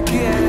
again.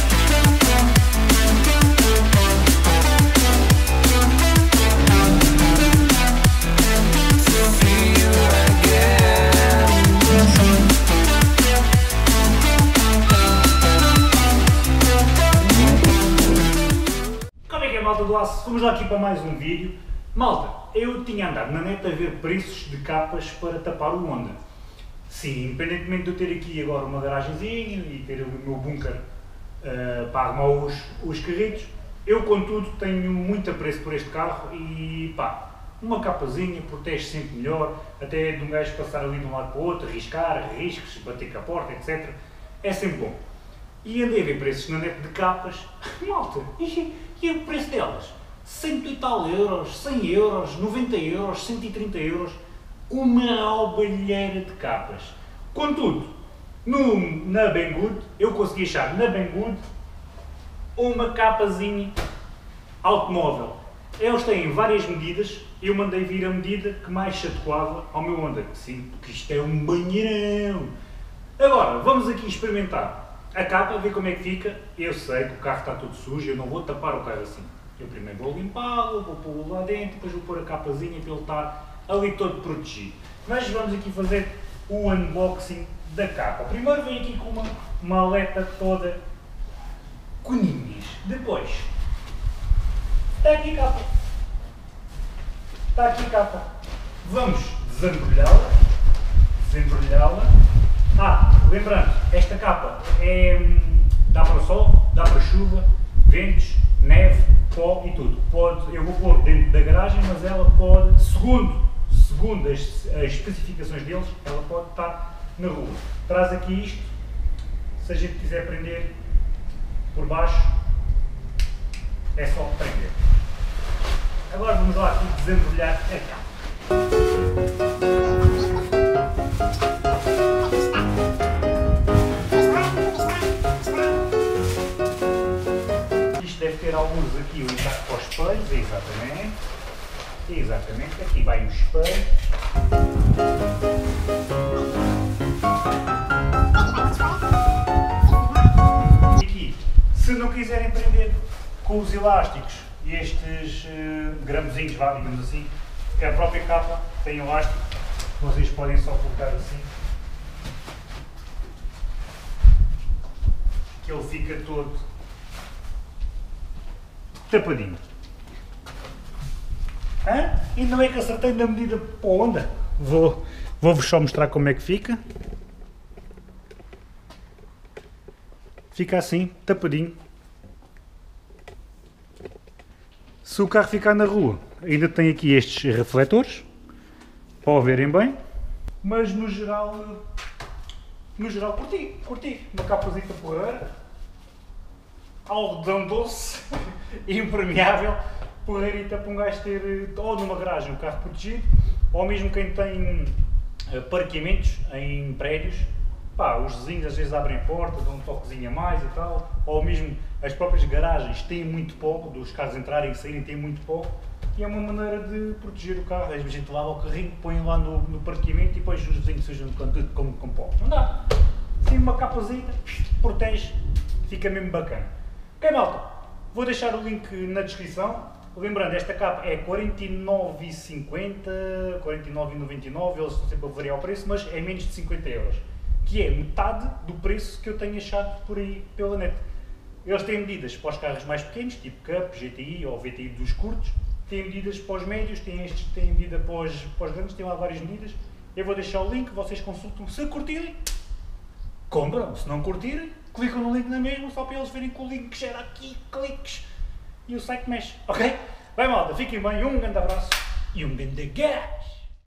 Malta do aço, vamos lá aqui para mais um vídeo. Malta, eu tinha andado na net a ver preços de capas para tapar o Honda. Sim, independentemente de eu ter aqui agora uma garagenzinha e ter o meu bunker para arrumar os carritos, eu contudo tenho muito apreço por este carro e pá, uma capazinha protege sempre melhor, até de um gajo passar ali de um lado para o outro, arriscar, riscos, bater com a porta, etc. É sempre bom. E andei a ver preços na net de capas, malta, e o preço delas? 100 e tal euros, 100 euros, 90 euros, 130 euros, uma roubalheira de capas. Contudo, na Banggood, eu consegui achar na Banggood uma capazinha automóvel. Eles têm várias medidas, eu mandei vir a medida que mais se adequava ao meu Honda, sim, porque isto é um banheirão. Agora, vamos aqui experimentar a capa, ver como é que fica. Eu sei que o carro está todo sujo, eu não vou tapar o carro assim. Eu primeiro vou limpá-lo, vou pô-lo lá dentro, depois vou pôr a capazinha para ele estar ali todo protegido. Mas vamos aqui fazer o unboxing da capa. Primeiro vem aqui com uma maleta toda coninhas. Depois, está aqui a capa. Está aqui a capa. Vamos desembrulhá-la. Lembrando, esta capa dá para sol, dá para chuva, ventos, neve, pó e tudo. Eu vou pôr dentro da garagem, mas ela pode, segundo as especificações deles, ela pode estar na rua. Traz aqui isto, se a gente quiser prender por baixo, é só prender. Agora vamos lá aqui desembrulhar a capa. Deve ter alguns aqui o encaixe para os espelhos, exatamente, aqui vai o espelho. Aqui, se não quiserem prender com os elásticos e estes gramozinhos, digamos assim, que a própria capa tem elástico, vocês podem só colocar assim, que ele fica todo tapadinho. E não é que acertei na medida para a Honda? Vou-vos só mostrar como é que fica. Fica assim, tapadinho. Se o carro ficar na rua, ainda tem aqui estes refletores, para o verem bem, mas no geral curti. Uma capazita porreira, algodão doce, impermeável, porreirita para um gajo ter, ou numa garagem, um carro protegido, ou mesmo quem tem parqueamentos em prédios, pá, os vizinhos às vezes abrem a porta, dão um toquezinho a mais e tal, ou mesmo as próprias garagens têm muito pó, dos carros entrarem e saírem têm muito pó, e é uma maneira de proteger o carro. Às vezes a gente lava o carrinho, põe lá no parqueamento e depois os vizinhos sujam tudo com pó. Não dá, assim uma capazita, protege, fica mesmo bacana. Ok, malta, vou deixar o link na descrição. Lembrando, esta capa é 49,50, 49,99, eles estão sempre a variar o preço, mas é menos de 50 euros, que é metade do preço que eu tenho achado por aí pela net. Eles têm medidas para os carros mais pequenos, tipo Cup, GTI ou VTI dos curtos, têm medidas para os médios, têm estes que têm medida para os grandes, têm lá várias medidas. Eu vou deixar o link, vocês consultam, se curtirem, compram, se não curtirem, clicam no link na mesma, só para eles verem que o link gera aqui cliques e o site mexe, ok? Bem malta, fiquem bem, um grande abraço e um grande gás!